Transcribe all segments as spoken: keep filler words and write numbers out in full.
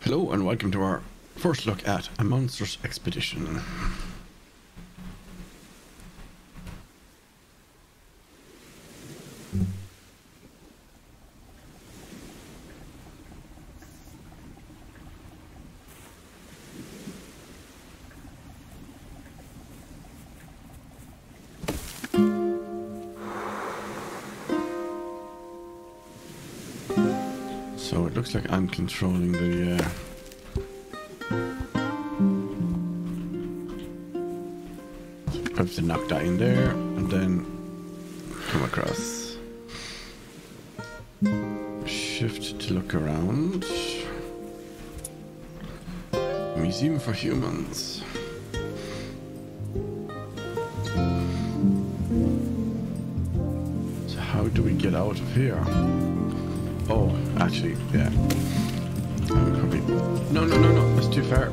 Hello and welcome to our first look at a monstrous expedition. So it looks like I'm controlling the uh, I have to knock that in there and then come across. Shift to look around. Museum for humans. So how do we get out of here? Oh, actually, yeah. Probably. No, no, no, no. That's too far.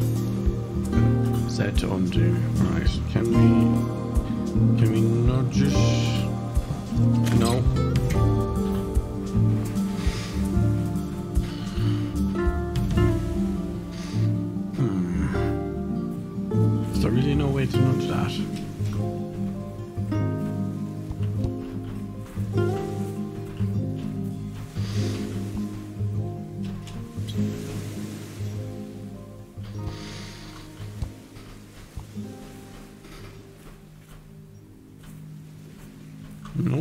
Z to undo. Right. Can we? Can we nudge it? No. Hmm. Is there really no way to nudge that? Nope.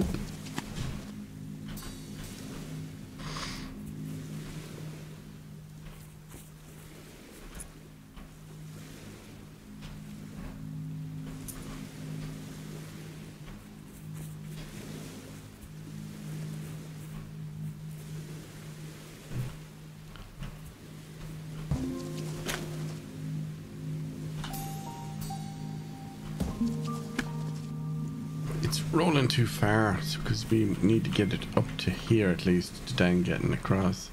It's rolling too far because we need to get it up to here at least to then getting across.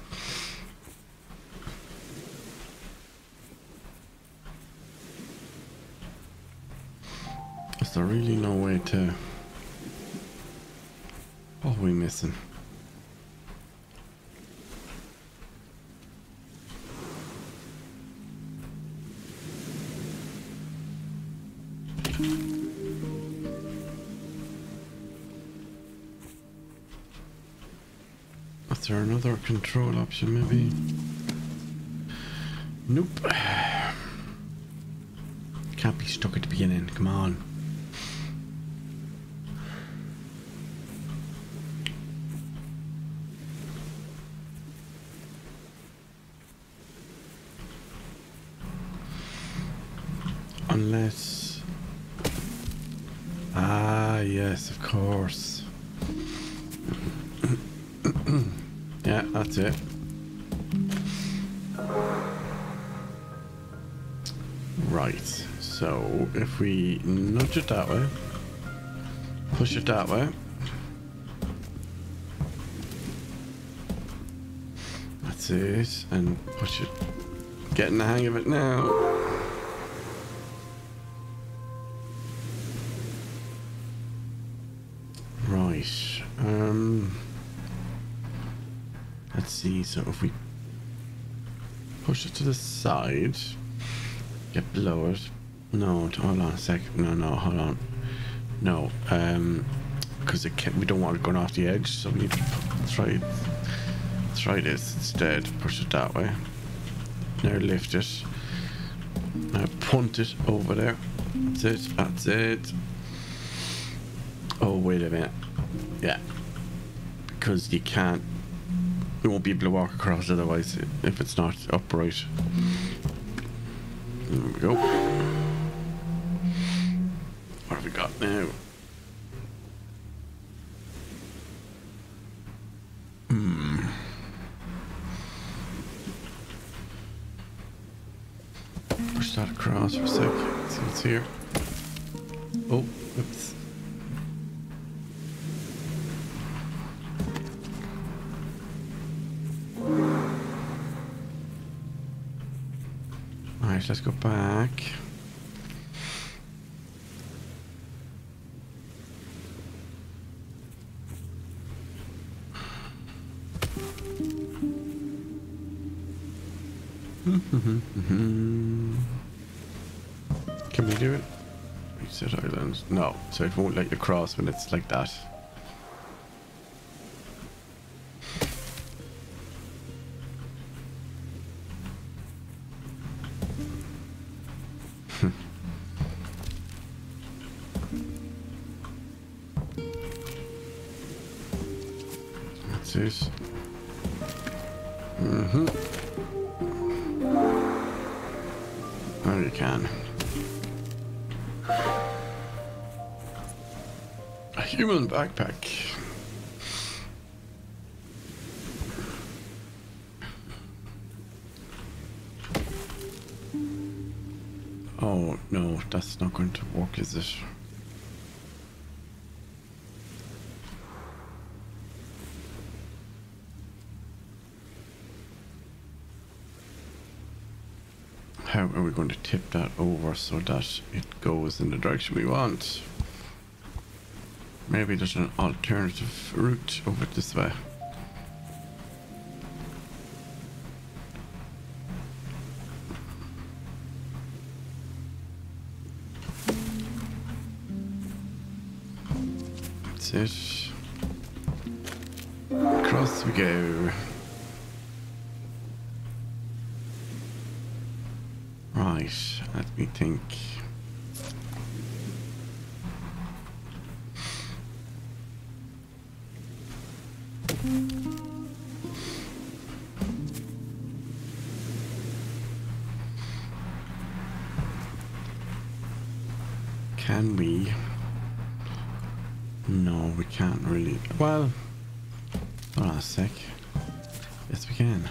Is there really no way to... What are we missing? Is there another control option maybe? Nope. Can't be stuck at the beginning, come on. Unless... Ah, yes, of course. Yeah, that's it. Right, so if we nudge it that way, push it that way, that's it, and push it, getting the hang of it now. Right, um... let's see, so if we push it to the side, get below it. No, hold on a second. No, no, hold on. No, um, because it can't, we don't want it going off the edge, so we need to try, try this instead. Push it that way. Now lift it. Now punt it over there. That's it, that's it. Oh, wait a minute. Yeah. Because you can't, we won't be able to walk across otherwise if it's not upright. There we go. What have we got now? Hmm. Push that across for a sec. See what's here. Oh, oops. Alright, let's go back. Can we do it? Reset islands. No, so it won't let you cross when it's like that. That's it. Mm-hmm. Now you can. A human backpack. Oh no, that's not going to work, is it? How are we going to tip that over so that it goes in the direction we want? Maybe there's an alternative route over this way. That's it. Across we go. Right, let me think. Can we? No, we can't really. Well, hold on a sec. Yes, we can.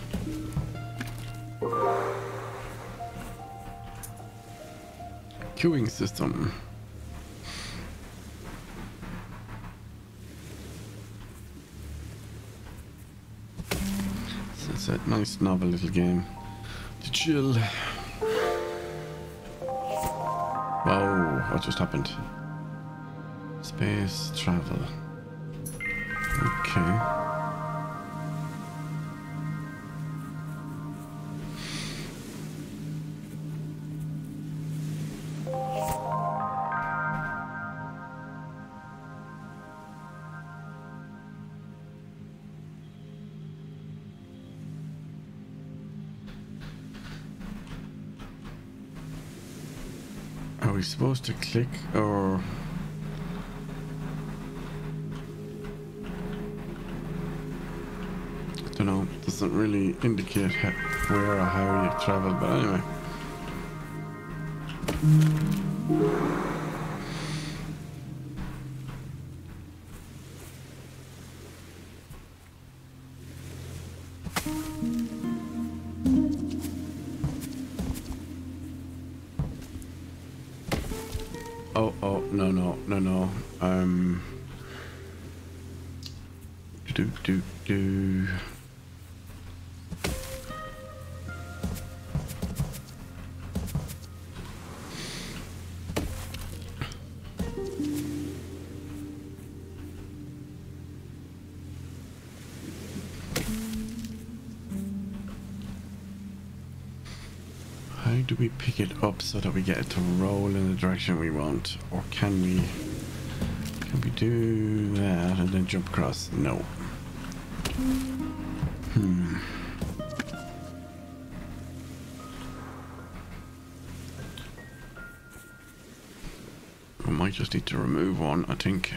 Queuing system. So it's a nice novel little game to chill. Whoa, what just happened? Space travel. Okay. Are we supposed to click or... I don't know, doesn't really indicate how, where or how you travel, but anyway. Oh, oh, no, no, no, no. Um. Do, do, do. How do we pick it up so that we get it to roll in the direction we want? Or can we can we do that and then jump across? No. Hmm. We might just need to remove one, I think.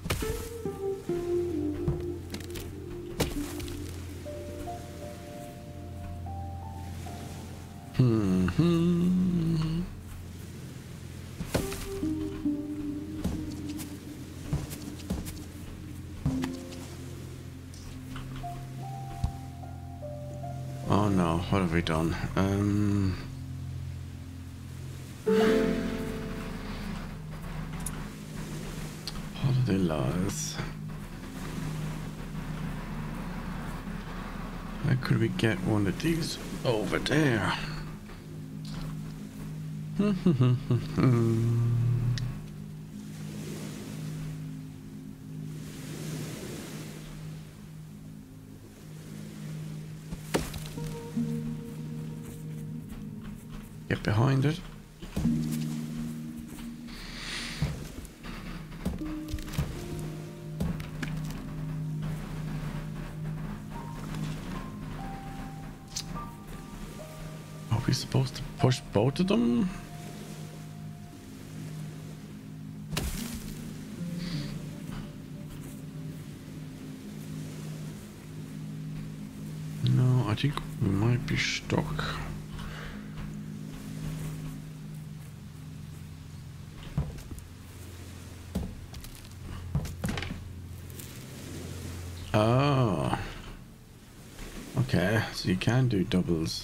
Hmm. Hmm. Oh no, what have we done? Um. Holiday laws. How could we get one of these over there? Get behind it. Are we supposed to push both of them? No, I think we might be stuck. Oh. Okay, so you can do doubles.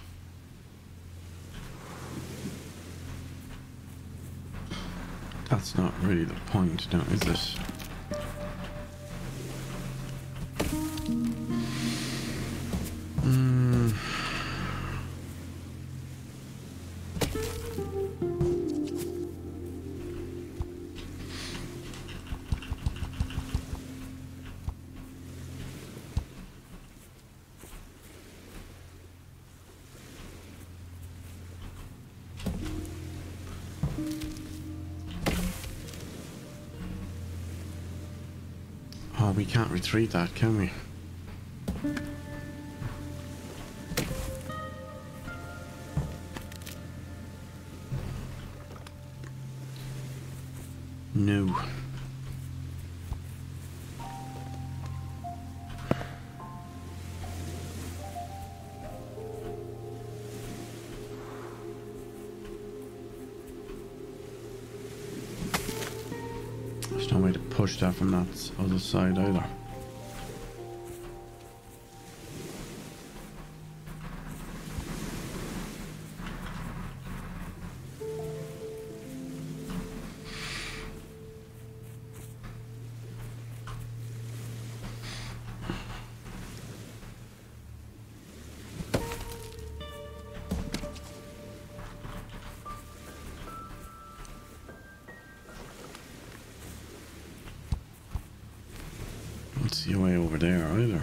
That's not really the point now, is it? Mm. Oh, we can't retreat that, can we? No. There's no way to push that from that other side either. See a way over there either.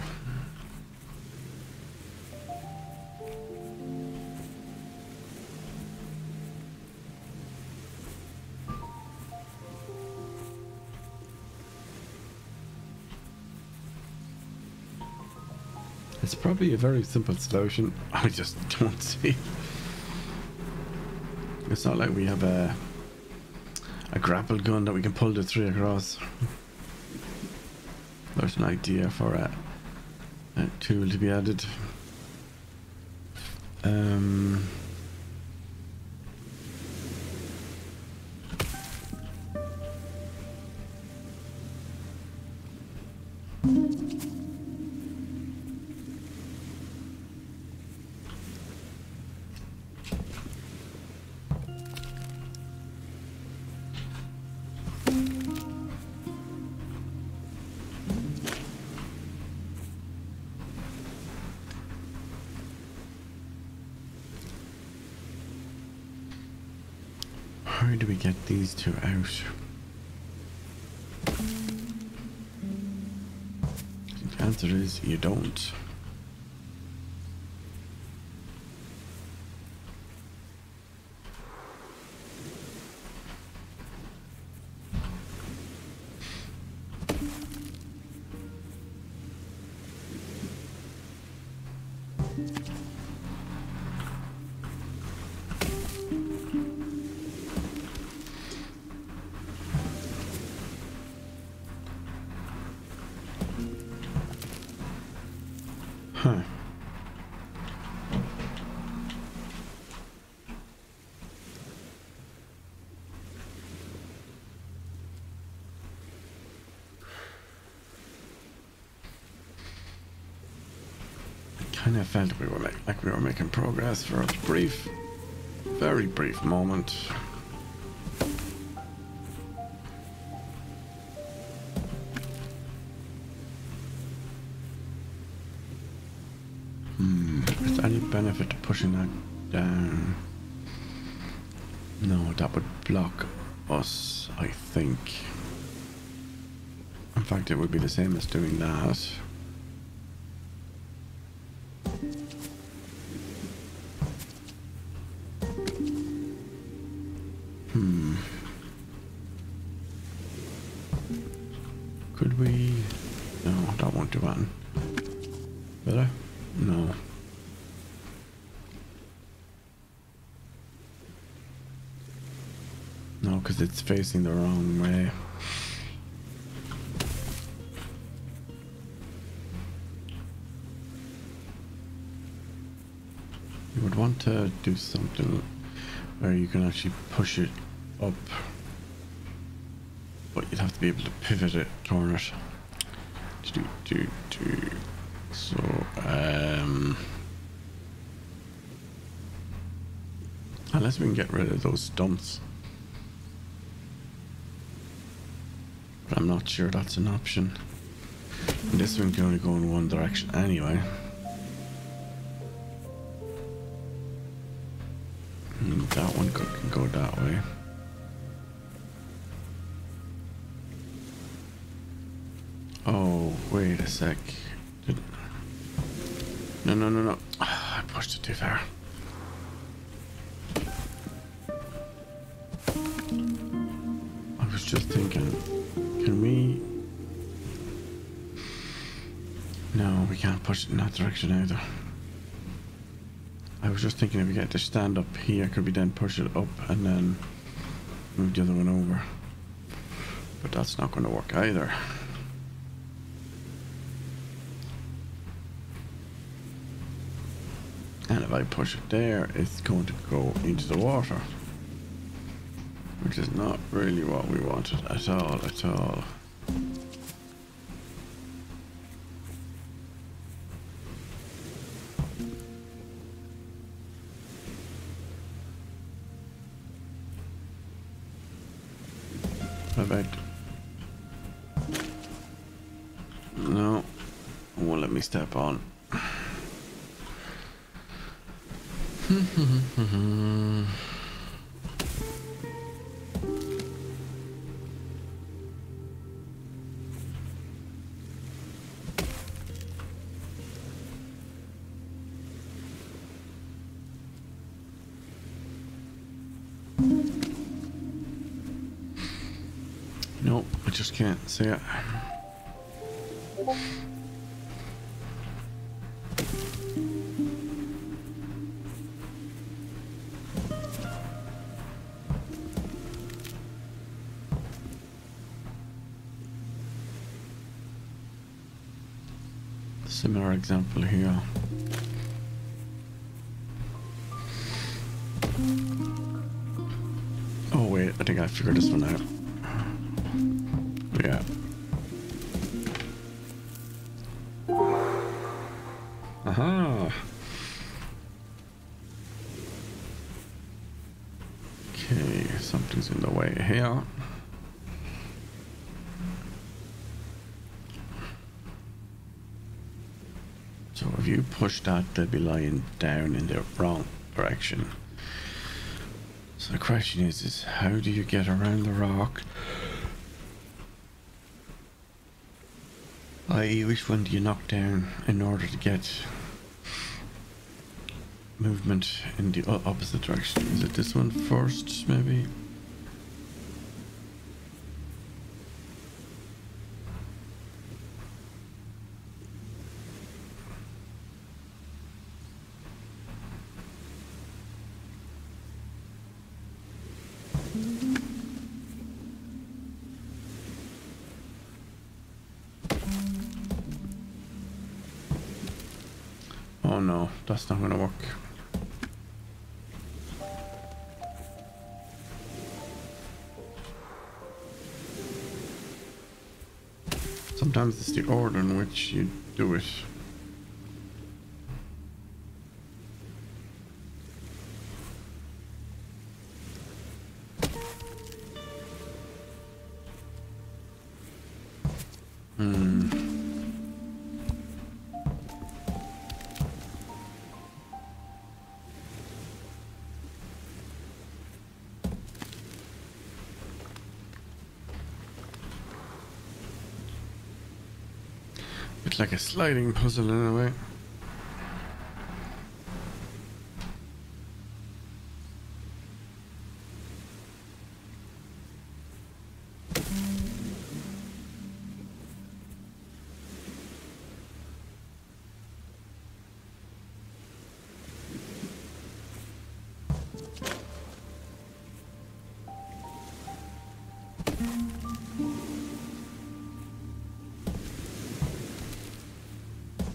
It's probably a very simple solution. I just don't see. It's not like we have a a grapple gun that we can pull the three across. There's an idea for a, a tool to be added. Um, How do we get these two out? The answer is you don't. Huh. I kind of felt we were like, like we were making progress for a brief, very brief moment. Is there any benefit to pushing that down? No, that would block us, I think. In fact, it would be the same as doing that. that won't do anything. Better? No. No, because it's facing the wrong way. You would want to do something where you can actually push it up, but you'd have to be able to pivot it, turn it. Do, do, do. So, um, unless we can get rid of those stunts. But I'm not sure that's an option. And this one can only go in one direction anyway. And that one could, can go that way. Oh, wait a sec. Did... No, no, no, no. Oh, I pushed it too far. I was just thinking, can we... No, we can't push it in that direction either. I was just thinking if we get to stand up here, could we then push it up and then move the other one over? But that's not going to work either. And if I push it there, it's going to go into the water. Which is not really what we wanted at all, at all. How about... No, it won't let me step on. Nope, I just can't see it. Similar example here. Oh wait, I think I figured this one out. Yeah. Aha. Okay, something's in the way here. So if you push that, they'll be lying down in the wrong direction. So the question is, is how do you get around the rock? that is, which one do you knock down in order to get movement in the opposite direction? Is it this one first, maybe? Oh no, that's not gonna work. Sometimes it's the order in which you do it. Hmm. It's like a sliding puzzle in a way.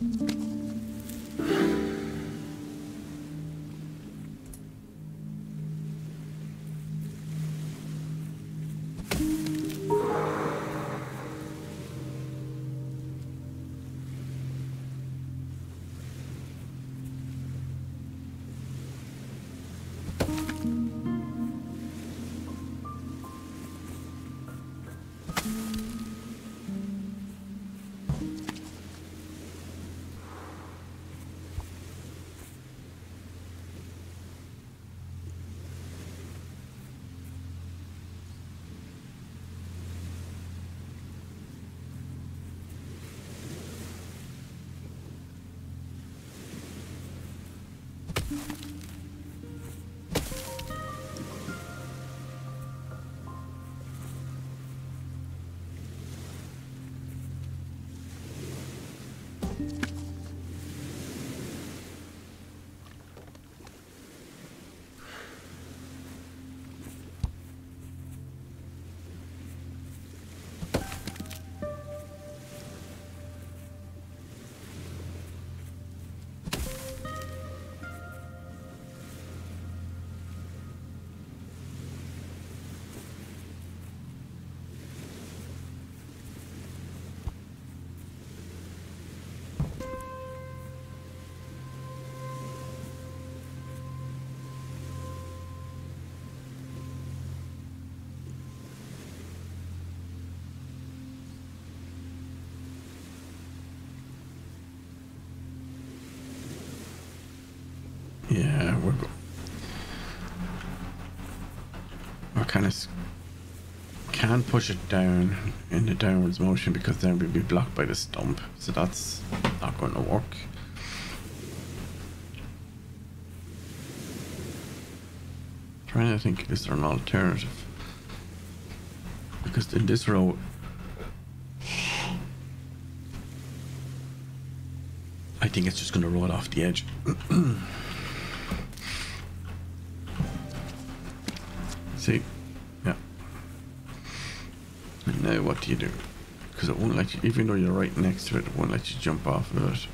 Yeah, we're go we're kind of can't push it down in the downwards motion because then we'll be blocked by the stump, so that's not going to work. Trying to think, is there an alternative? Because in this row, I think it's just going to roll off the edge. See? Yeah. And now what do you do? Because it won't let you, even though you're right next to it, it won't let you jump off of it.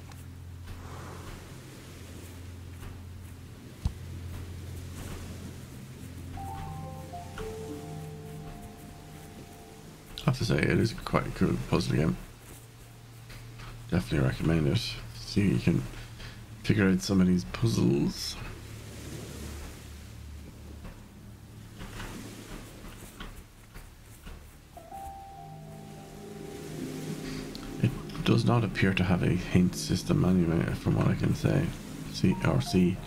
I have to say, it is quite a cool puzzle game. Definitely recommend it. See, you can figure out some of these puzzles. It does not appear to have a hint system anyway, from what I can say. See, or see.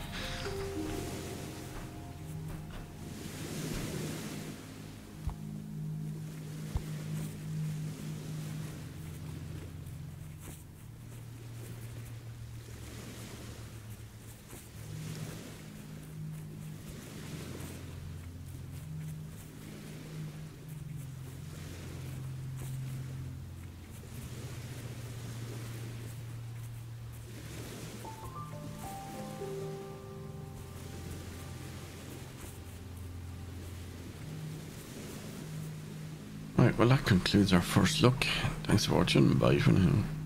Right, well that concludes our first look. Thanks for watching. Bye for now.